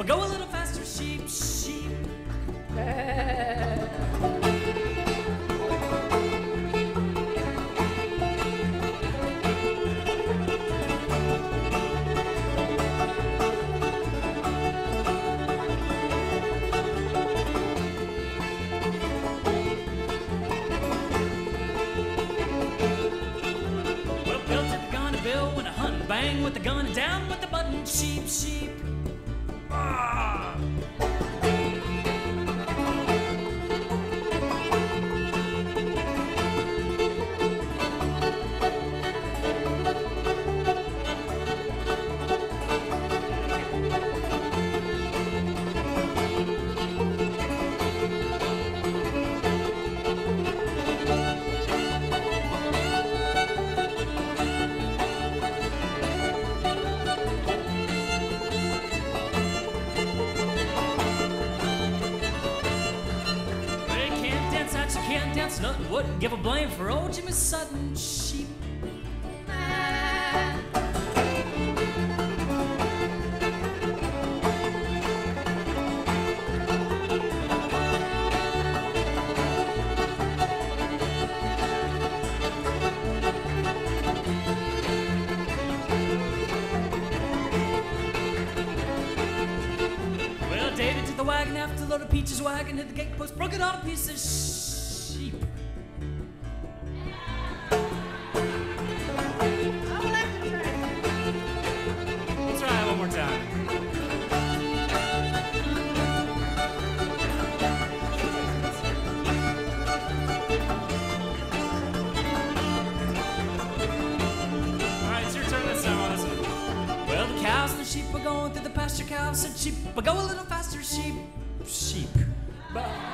go a little faster, sheep, sheep. Bang with the gun and down with the button, sheep, sheep. Ah! Nothing wouldn't give a blame for old Jimmy Sutton, sheep. Well, David took the wagon after the load of peaches wagon hit the gate post, broke it all to pieces. Sheep are going through the pasture, cows said sheep, but go a little faster, sheep, sheep.